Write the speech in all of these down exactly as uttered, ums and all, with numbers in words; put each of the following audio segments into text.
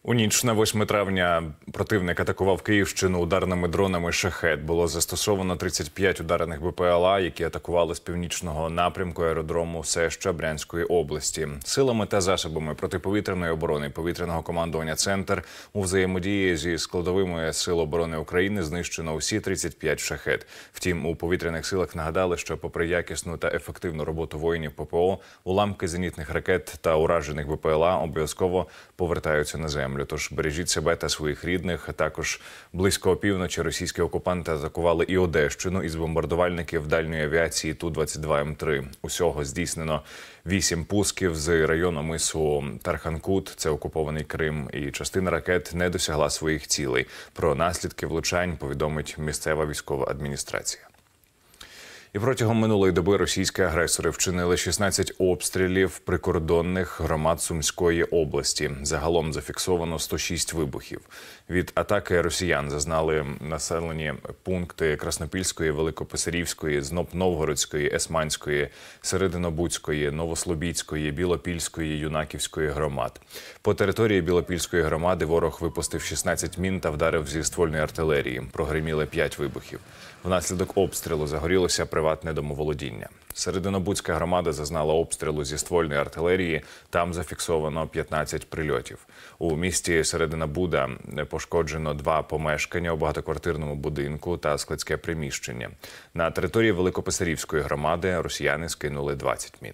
У ніч на восьме травня противник атакував Київщину ударними дронами «Шахед». Було застосовано тридцять п'ять ударних БПЛА, які атакували з північного напрямку аеродрому Сеща Брянської області. Силами та засобами протиповітряної оборони повітряного командування «Центр» у взаємодії зі складовими Сил оборони України знищено усі тридцять п'ять «Шахед». Втім, у повітряних силах нагадали, що попри якісну та ефективну роботу воїнів ППО, уламки зенітних ракет та уражених БПЛА обов'язково повертаються на землю. Тож бережіть себе та своїх рідних. Також близько опівночі російські окупанти атакували і Одещину із бомбардувальників дальньої авіації Ту двадцять два М три. Усього здійснено вісім пусків з району мису Тарханкут, це окупований Крим, і частина ракет не досягла своїх цілей. Про наслідки влучань повідомить місцева військова адміністрація. І протягом минулої доби російські агресори вчинили шістнадцять обстрілів прикордонних громад Сумської області. Загалом зафіксовано сто шість вибухів. Від атаки росіян зазнали населені пункти Краснопільської, Великописарівської, Зноб-Новгородської, Есманської, Серединобудської, Новослобідської, Білопільської, Юнаківської громад. По території Білопільської громади ворог випустив шістнадцять мін та вдарив зі ствольної артилерії. Прогриміли п'ять вибухів. Внаслідок обстрілу загорілося приватне домоволодіння. Серединобудська громада зазнала обстрілу зі ствольної артилерії. Там зафіксовано п'ятнадцять прильотів. У місті Серединобуда пошкоджено два помешкання у багатоквартирному будинку та складське приміщення. На території Великописарівської громади росіяни скинули двадцять мін.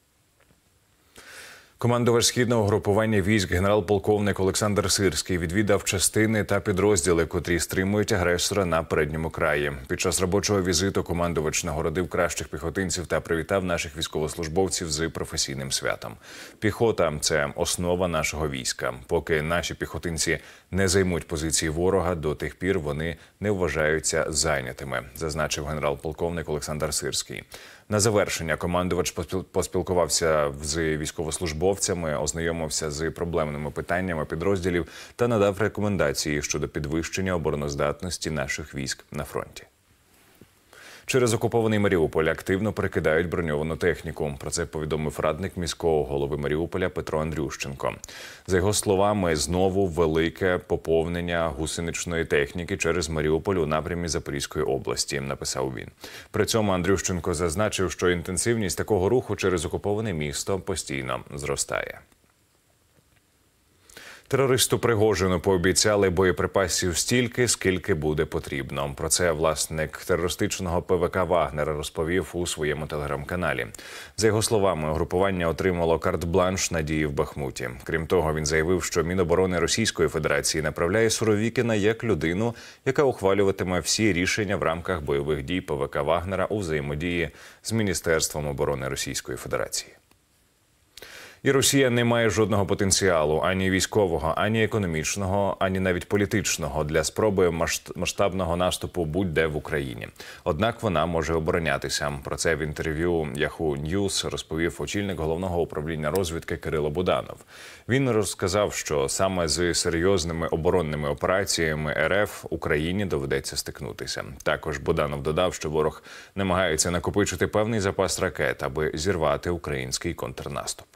Командувач східного групування військ генерал-полковник Олександр Сирський відвідав частини та підрозділи, котрі стримують агресора на передньому краї. Під час робочого візиту командувач нагородив кращих піхотинців та привітав наших військовослужбовців з професійним святом. Піхота – це основа нашого війська. Поки наші піхотинці не займуть позиції ворога, до тих пір вони не вважаються зайнятими, зазначив генерал-полковник Олександр Сирський. На завершення командувач поспілкувався з військовослужбовцями, ознайомився з проблемними питаннями підрозділів та надав рекомендації щодо підвищення обороноздатності наших військ на фронті. Через окупований Маріуполь активно перекидають броньовану техніку. Про це повідомив радник міського голови Маріуполя Петро Андрющенко. За його словами, знову велике поповнення гусеничної техніки через Маріуполь у напрямі Запорізької області, написав він. При цьому Андрющенко зазначив, що інтенсивність такого руху через окуповане місто постійно зростає. Терористу Пригожину пообіцяли боєприпасів стільки, скільки буде потрібно. Про це власник терористичного Пе Ве Ка «Вагнер» розповів у своєму телеграм-каналі. За його словами, угрупування отримало карт-бланш на дії в Бахмуті. Крім того, він заявив, що Міноборони Російської Федерації направляє Суровікіна як людину, яка ухвалюватиме всі рішення в рамках бойових дій Пе Ве Ка «Вагнера» у взаємодії з Міністерством оборони Російської Федерації. І Росія не має жодного потенціалу, ані військового, ані економічного, ані навіть політичного для спроби масштабного наступу будь-де в Україні. Однак вона може оборонятися. Про це в інтерв'ю Yahoo News розповів очільник головного управління розвідки Кирило Буданов. Він розказав, що саме з серйозними оборонними операціями Ер Еф Україні доведеться стикнутися. Також Буданов додав, що ворог намагається накопичити певний запас ракет, аби зірвати український контрнаступ.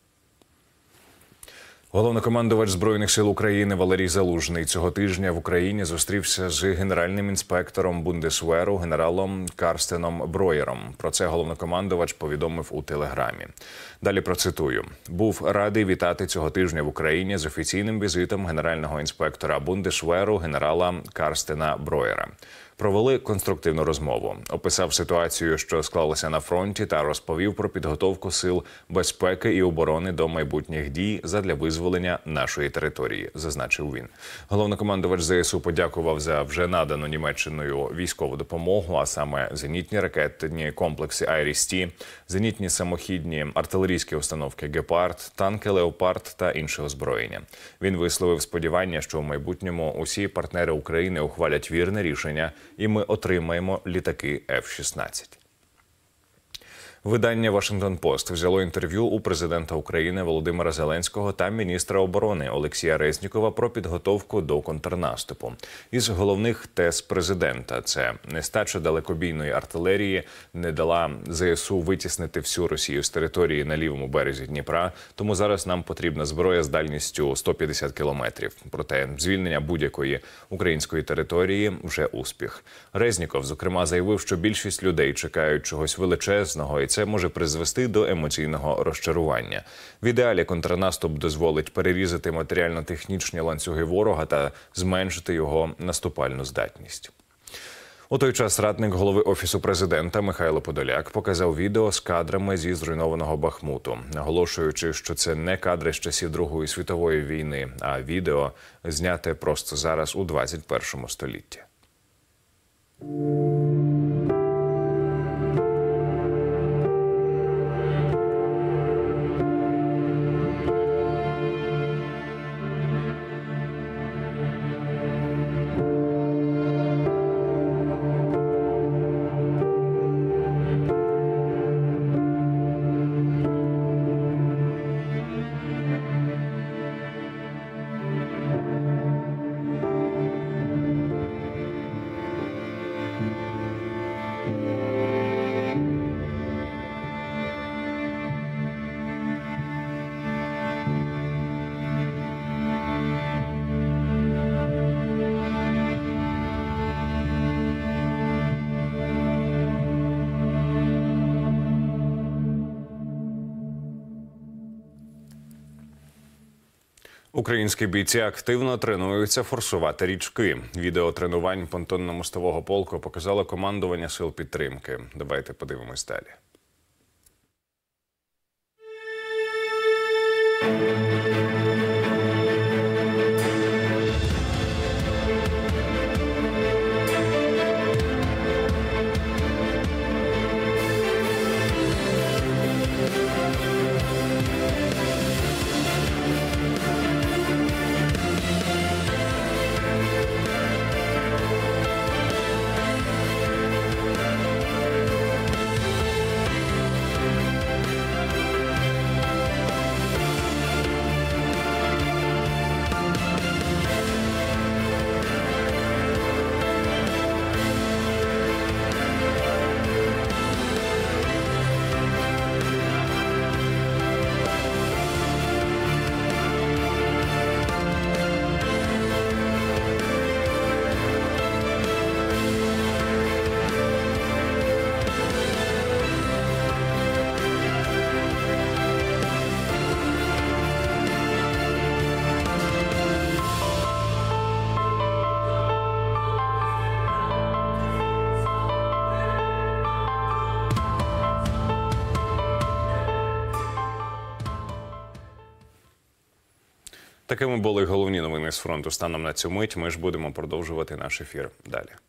Головнокомандувач Збройних сил України Валерій Залужний цього тижня в Україні зустрівся з генеральним інспектором Бундесверу генералом Карстеном Броєром. Про це головнокомандувач повідомив у Телеграмі. Далі процитую. «Був радий вітати цього тижня в Україні з офіційним візитом генерального інспектора Бундесверу генерала Карстена Броєра. Провели конструктивну розмову. Описав ситуацію, що склалася на фронті, та розповів про підготовку сил безпеки і оборони до майбутніх дій задля визволення нашої території», – зазначив він. Головнокомандувач Зе Ес У подякував за вже надану Німеччиною військову допомогу, а саме зенітні ракетні комплекси Айріс-Ті, зенітні самохідні артилерійські установки Гепард, танки Леопард та інше озброєння. Він висловив сподівання, що в майбутньому усі партнери України ухвалять вірне рішення, і ми отримаємо літаки Еф шістнадцять. Видання «Вашингтон-Пост» взяло інтерв'ю у президента України Володимира Зеленського та міністра оборони Олексія Резнікова про підготовку до контрнаступу. Із головних тез президента – це нестача далекобійної артилерії не дала ЗСУ витіснити всю Росію з території на лівому березі Дніпра, тому зараз нам потрібна зброя з дальністю сто п'ятдесят кілометрів. Проте звільнення будь-якої української території – вже успіх. Резніков, зокрема, заявив, що більшість людей чекають чогось величезного, і це може призвести до емоційного розчарування. В ідеалі контрнаступ дозволить перерізати матеріально-технічні ланцюги ворога та зменшити його наступальну здатність. У той час радник голови Офісу президента Михайло Подоляк показав відео з кадрами зі зруйнованого Бахмуту, наголошуючи, що це не кадри з часів Другої світової війни, а відео зняте просто зараз у двадцять першому столітті. Українські бійці активно тренуються форсувати річки. Відео тренувань понтонно-мостового полку показало командування сил підтримки. Давайте подивимось далі. Такими були головні новини з фронту станом на цю мить. Ми ж будемо продовжувати наш ефір далі.